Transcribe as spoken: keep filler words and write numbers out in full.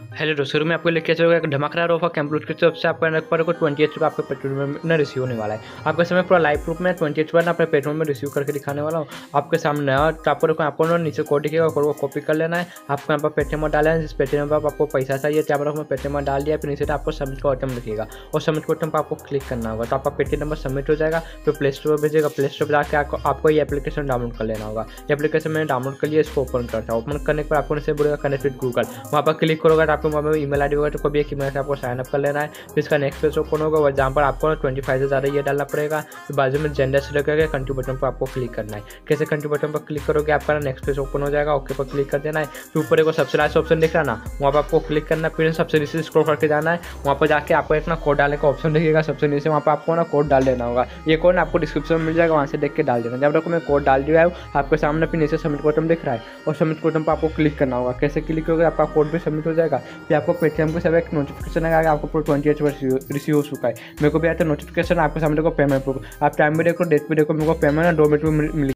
Hello दोस्तों, शुरू में आपको लेके चलोगे एक धमाकेदार ऑफर कंप्यूटर की तरफ से आपको एक पर को ट्वेंटी एच आपके पेट्रोल में रिसीव होने वाला है। आपके समय पूरा लाइव प्रूफ में ट्वेंटी एच अपने पेट्रोल में रिसीव करके दिखाने वाला हूँ आपके सामने। और आपको आपको नीचे कोड दिखेगा, कोड को कॉपी कर लेना है। आपको यहाँ पर पेटीएम में डालना है। जिस पेटीएम पर आपको पैसा चाहिए यहाँ पर पेटीएम में डाल दिया, फिर नीचे आपको सबमिट का बटन दिखेगा और सबमिट के बटन पर आपको क्लिक करना होगा। तो आपका पेटीएम नंबर सबमिट हो जाएगा, तो प्ले स्टोर पर भेजेगा। प्ले स्टोर पर जाकर आपको आपको ये एप्लीकेशन डाउनलोड कर लेना होगा। ये एप्लीकेशन मैंने डाउनलोड कर लिया, इसको ओपन करता हूँ। ओपन करने पर आपको नीचे बोलेगा कनेक्ट विद गूगल, वहाँ पर क्लिक करोगे तो आपको वहाँ पर ईमेल आईडी होगा, तो कभी एक ईमेल से आपको साइन अप कर लेना है। फिर इसका नेक्स्ट पेज ओपन होगा, जहाँ पर आपको ट्वेंटी फाइव से ज़्यादा ये डालना पड़ेगा। तो बाजू में जेंडर सेलेक्ट करके कंटिन्यू बटन पर आपको क्लिक करना है। कैसे कंटिन्यू बटन पर क्लिक करोगे आपका नेक्स्ट पेज ओपन हो जाएगा। ओके पर क्लिक कर देना है। फिर ऊपर एक सबसे लास्ट ऑप्शन दिख रहा ना, वहाँ पर आपको क्लिक करना है। फिर सबसे नीचे स्क्रॉल करके जाना है, वहाँ पर जाके आपको एक ना कोड डालने का ऑप्शन दिखेगा सबसे नीचे, वहाँ पर आपको ना कोड डाल देना होगा। ये कोड आपको डिस्क्रिप्शन में मिल जाएगा, वहाँ से देख के डाल देना। जब तक मैं कोड डाल दिया है आपके सामने फिर नीचे सबमिट बटन दिख रहा है और सबमिट बटन पर आपको क्लिक करना होगा। कैसे क्लिक करोगे आपका कोड भी सबमिट हो जाएगा। फिर आपको पेटीएम के सब एक नोटिफिकेशन आएगा, आपको पूरा ट्वेंटी एच रिसीव हो चुका है। मेरे को भी आता है नोटिफिकेशन, आपके सामने को पेमेंट। आप टाइम भी देखो, डेट भी देखो, मेरे को पेमेंट दो मिनट में मिल